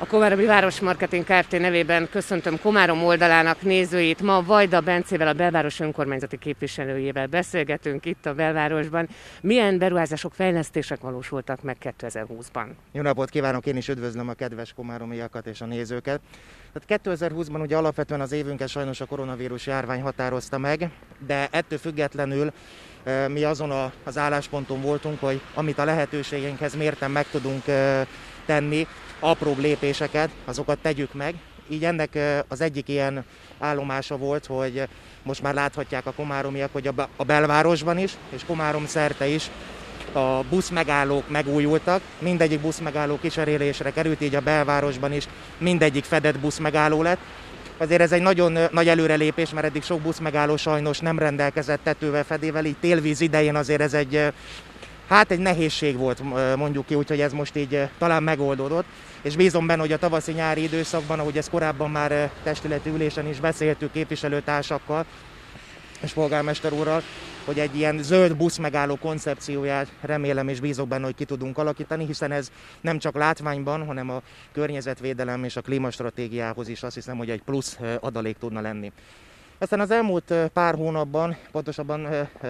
A Komáromi Városmarketing Kft. Nevében köszöntöm Komárom oldalának nézőit. Ma Vajda Bencével, a belváros önkormányzati képviselőjével beszélgetünk itt a belvárosban. Milyen beruházások, fejlesztések valósultak meg 2020-ban? Jó napot kívánok, én is üdvözlöm a kedves komáromiakat és a nézőket. Tehát 2020-ban ugye alapvetően az évünket sajnos a koronavírus járvány határozta meg, de ettől függetlenül mi azon az állásponton voltunk, hogy amit a lehetőségeinkhez mérten meg tudunk tenni, apróbb lépéseket, azokat tegyük meg. Így ennek az egyik ilyen állomása volt, hogy most már láthatják a komáromiak, hogy a belvárosban is, és Komárom szerte is a buszmegállók megújultak, mindegyik buszmegálló kicserélésre került, így a belvárosban is mindegyik fedett buszmegálló lett. Azért ez egy nagyon nagy előrelépés, mert eddig sok buszmegálló sajnos nem rendelkezett tetővel, fedével, így télvíz idején azért ez egy nehézség volt, mondjuk ki, úgyhogy ez most így talán megoldódott. És bízom benne, hogy a tavaszi-nyári időszakban, ahogy ezt korábban már testületi ülésen is beszéltük képviselőtársakkal és polgármester úrral, hogy egy ilyen zöld buszmegálló koncepcióját remélem és bízok benne, hogy ki tudunk alakítani, hiszen ez nem csak látványban, hanem a környezetvédelem és a klímastratégiához is azt hiszem, hogy egy plusz adalék tudna lenni. Aztán az elmúlt pár hónapban, pontosabban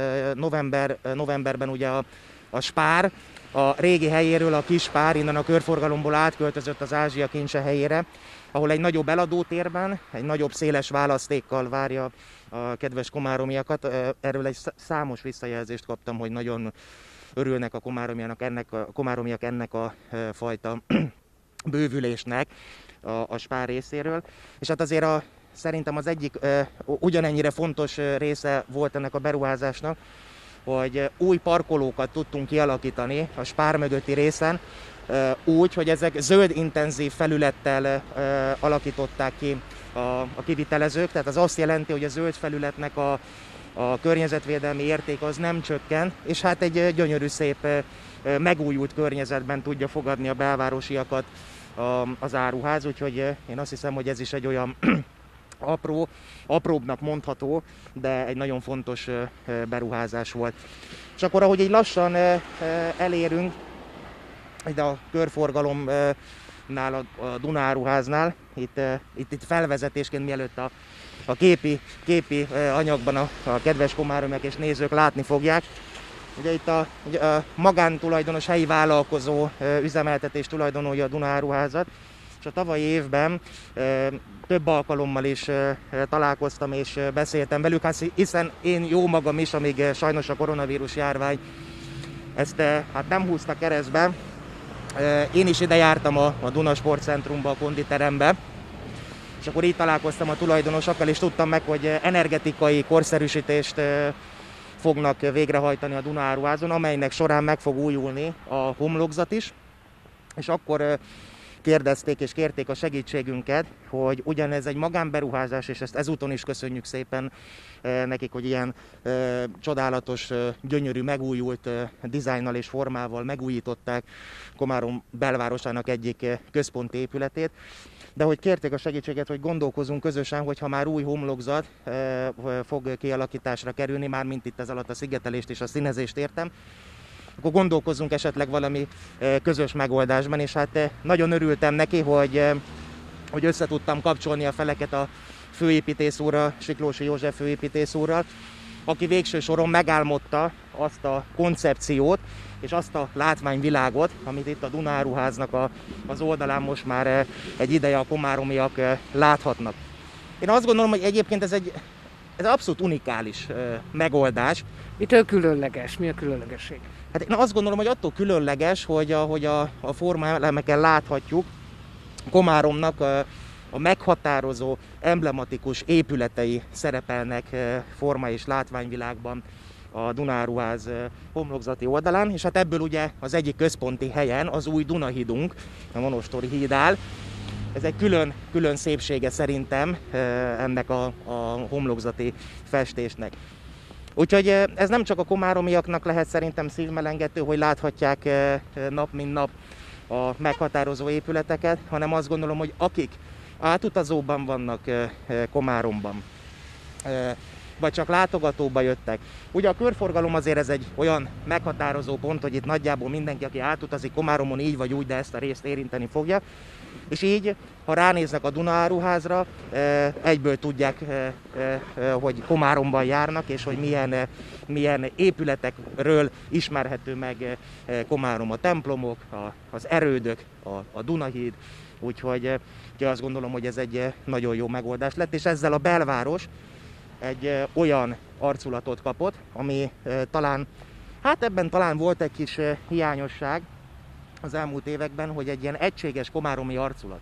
novemberben ugye a Spár, a régi helyéről a Kispár, innen a körforgalomból átköltözött az Ázsia Kincse helyére, ahol egy nagyobb eladótérben, egy nagyobb széles választékkal várja a kedves komáromiakat. Erről egy számos visszajelzést kaptam, hogy nagyon örülnek a komáromiak ennek a fajta bővülésnek a Spár részéről. És hát azért szerintem az egyik ugyanennyire fontos része volt ennek a beruházásnak, hogy új parkolókat tudtunk kialakítani a Spár mögötti részen, úgy, hogy ezek zöld intenzív felülettel alakították ki a kivitelezők, tehát az azt jelenti, hogy a zöld felületnek a környezetvédelmi érték az nem csökken, és hát egy gyönyörű szép megújult környezetben tudja fogadni a belvárosiakat az áruház, úgyhogy én azt hiszem, hogy ez is egy olyan apróbbnak mondható, de egy nagyon fontos beruházás volt. És akkor, ahogy így lassan elérünk ide a körforgalomnál, a Duna áruháznál, itt felvezetésként mielőtt a képi anyagban a kedves komáromiak és nézők látni fogják. Ugye itt a magántulajdonos helyi vállalkozó üzemeltetés tulajdonolja a Duna áruházat, és a tavalyi évben több alkalommal is találkoztam és beszéltem velük, hiszen én jó magam is, amíg sajnos a koronavírus járvány ezt nem húzta keresztbe, én is ide jártam a Duna Sportcentrumba, a konditerembe, és akkor így találkoztam a tulajdonosokkal, és tudtam meg, hogy energetikai korszerűsítést fognak végrehajtani a Duna áruházon, amelynek során meg fog újulni a homlokzat is, és akkor kérdezték és kérték a segítségünket, hogy ugyanez egy magánberuházás, és ezt ezúton is köszönjük szépen nekik, hogy ilyen csodálatos, gyönyörű, megújult dizájnnal és formával megújították Komárom belvárosának egyik központi épületét. De hogy kérték a segítséget, hogy gondolkozunk közösen, hogy ha már új homlokzat fog kialakításra kerülni, már mint itt ez alatt a szigetelést és a színezést értem, akkor gondolkozzunk esetleg valami közös megoldásban, és hát nagyon örültem neki, hogy össze tudtam kapcsolni a feleket a főépítész úrral, Siklósi József főépítész úrral, aki végső soron megálmodta azt a koncepciót és azt a látványvilágot, amit itt a Duna áruháznak az oldalán most már egy ideje a komáromiak láthatnak. Én azt gondolom, hogy egyébként ez abszolút unikális megoldás. Mitől különleges? Mi a különlegesség? Hát én azt gondolom, hogy attól különleges, hogy ahogy a formaelemeken láthatjuk, Komáromnak a meghatározó, emblematikus épületei szerepelnek forma és látványvilágban a Duna áruház homlokzati oldalán, és hát ebből ugye az egyik központi helyen az új Dunahídunk, a Monostori híd áll. Ez egy külön szépsége szerintem ennek a homlokzati festésnek. Úgyhogy ez nem csak a komáromiaknak lehet szerintem szívmelengető, hogy láthatják nap mint nap a meghatározó épületeket, hanem azt gondolom, hogy akik átutazóban vannak Komáromban, vagy csak látogatóba jöttek. Ugye a körforgalom azért ez egy olyan meghatározó pont, hogy itt nagyjából mindenki, aki átutazik Komáromon így vagy úgy, de ezt a részt érinteni fogja. És így, ha ránéznek a Dunaáruházra, egyből tudják, hogy Komáromban járnak, és hogy milyen épületekről ismerhető meg Komárom, a templomok, az erődök, a Dunahíd. Úgyhogy azt gondolom, hogy ez egy nagyon jó megoldás lett, és ezzel a belváros egy olyan arculatot kapott, ami ebben talán volt egy kis hiányosság az elmúlt években, hogy egy ilyen egységes komáromi arculat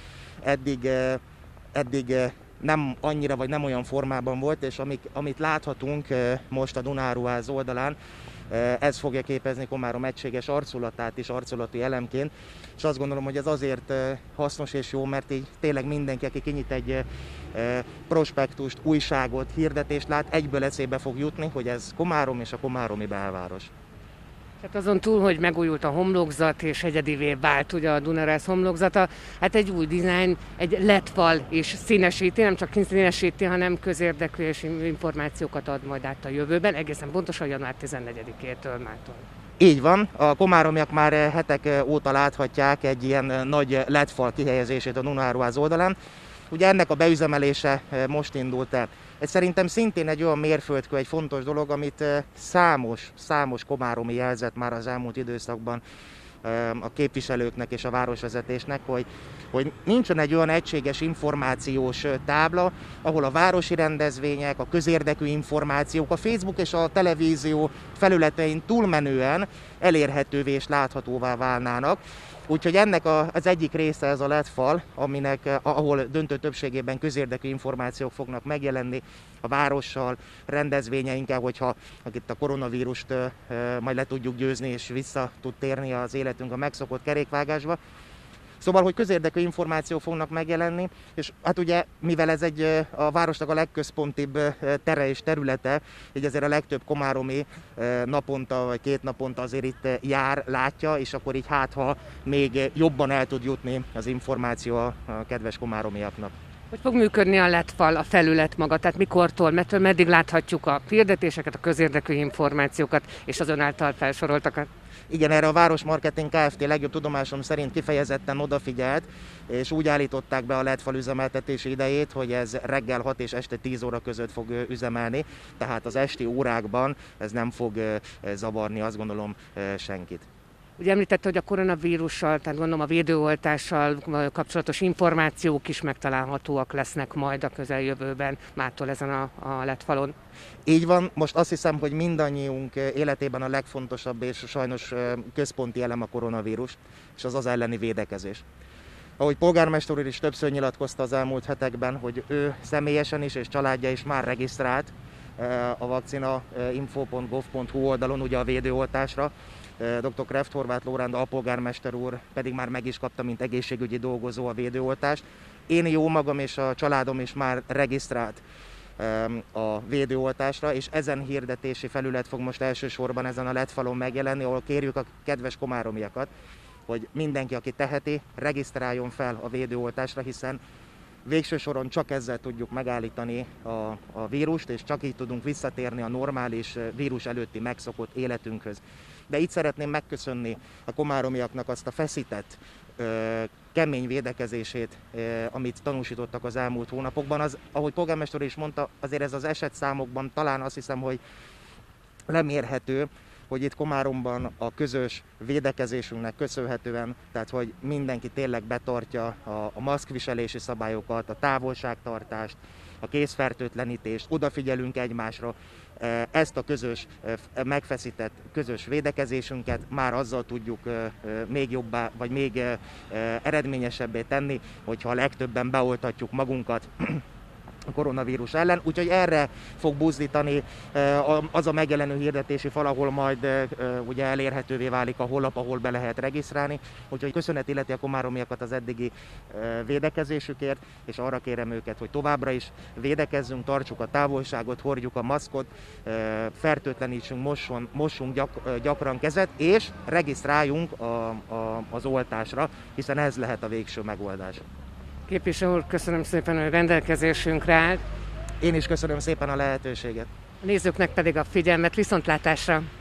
eddig nem annyira vagy nem olyan formában volt, és amit láthatunk most a Dunaáruház oldalán, ez fogja képezni Komárom egységes arculatát is, arculati elemként, és azt gondolom, hogy ez azért hasznos és jó, mert így tényleg mindenki, aki kinyit egy prospektust, újságot, hirdetést lát, egyből eszébe fog jutni, hogy ez Komárom és a komáromi belváros. Hát azon túl, hogy megújult a homlokzat és egyedivé vált ugye a Dunaáruház homlokzata, hát egy új dizájn, egy LED-fal is színesíti, nem csak színesíti, hanem közérdekű és információkat ad majd át a jövőben, egészen pontosan január 14-től mától. Így van, a komáromiak már hetek óta láthatják egy ilyen nagy LED-fal kihelyezését a Dunaáruház oldalán. Ugye ennek a beüzemelése most indult el. Ez szerintem szintén egy olyan mérföldkő, egy fontos dolog, amit számos komáromi jelzett már az elmúlt időszakban a képviselőknek és a városvezetésnek, hogy nincsen egy olyan egységes információs tábla, ahol a városi rendezvények, a közérdekű információk, a Facebook és a televízió felületein túlmenően elérhetővé és láthatóvá válnának. Úgyhogy ennek az egyik része ez a LED-fal, ahol döntő többségében közérdekű információk fognak megjelenni a várossal, rendezvényeinkkel, hogyha itt a koronavírust majd le tudjuk győzni és vissza tud térni az életünk a megszokott kerékvágásba. Szóval, hogy közérdekű információk fognak megjelenni, és hát ugye, mivel ez a városnak a legközpontibb tere és területe, így azért a legtöbb komáromi naponta vagy 2 naponta azért itt jár, látja, és akkor így ha még jobban el tud jutni az információ a kedves komáromiaknak. Hogy fog működni a LED-fal, a felület maga, tehát mikortól, meddig láthatjuk a hirdetéseket, a közérdekű információkat és az ön által felsoroltakat? Igen, erre a Városmarketing Kft. Legjobb tudomásom szerint kifejezetten odafigyelt, és úgy állították be a LED-fal üzemeltetési idejét, hogy ez reggel 6 és este 10 óra között fog üzemelni, tehát az esti órákban ez nem fog zavarni, azt gondolom, senkit. Ugye említette, hogy a koronavírussal, tehát gondolom a védőoltással kapcsolatos információk is megtalálhatóak lesznek majd a közeljövőben, mától ezen a LED-falon. Így van, most azt hiszem, hogy mindannyiunk életében a legfontosabb és sajnos központi elem a koronavírus, és az elleni védekezés. Ahogy polgármester úr is többször nyilatkozta az elmúlt hetekben, hogy ő személyesen is és családja is már regisztrált a vakcinainfo.gov.hu oldalon ugye a védőoltásra. Dr. Kreft Horváth Lóránd alpolgármester úr pedig már meg is kapta, mint egészségügyi dolgozó a védőoltást. Én jó magam és a családom is már regisztrált a védőoltásra, és ezen hirdetési felület fog most elsősorban ezen a LED-falon megjelenni, ahol kérjük a kedves komáromiakat, hogy mindenki, aki teheti, regisztráljon fel a védőoltásra, hiszen végső soron csak ezzel tudjuk megállítani a vírust, és csak így tudunk visszatérni a normális vírus előtti megszokott életünkhöz. De itt szeretném megköszönni a komáromiaknak azt a feszített, kemény védekezését, amit tanúsítottak az elmúlt hónapokban. Ahogy polgármester is mondta, azért ez az esetszámokban talán azt hiszem, hogy lemérhető, hogy itt Komáromban a közös védekezésünknek köszönhetően, tehát hogy mindenki tényleg betartja a maszkviselési szabályokat, a távolságtartást, a kézfertőtlenítést, odafigyelünk egymásra, ezt a közös, megfeszített közös védekezésünket már azzal tudjuk még jobbá, vagy még eredményesebbé tenni, hogyha a legtöbben beoltatjuk magunkat a koronavírus ellen, úgyhogy erre fog buzdítani az a megjelenő hirdetési fal, ahol majd ugye elérhetővé válik a honlap, ahol be lehet regisztrálni. Úgyhogy köszönet illeti a komáromiakat az eddigi védekezésükért, és arra kérem őket, hogy továbbra is védekezzünk, tartsuk a távolságot, hordjuk a maszkot, fertőtlenítsünk, mossunk gyakran kezet, és regisztráljunk az oltásra, hiszen ez lehet a végső megoldás. Képviselő úr, köszönöm szépen, hogy rendelkezésünkre állt. Én is köszönöm szépen a lehetőséget. A nézőknek pedig a figyelmet, viszontlátásra!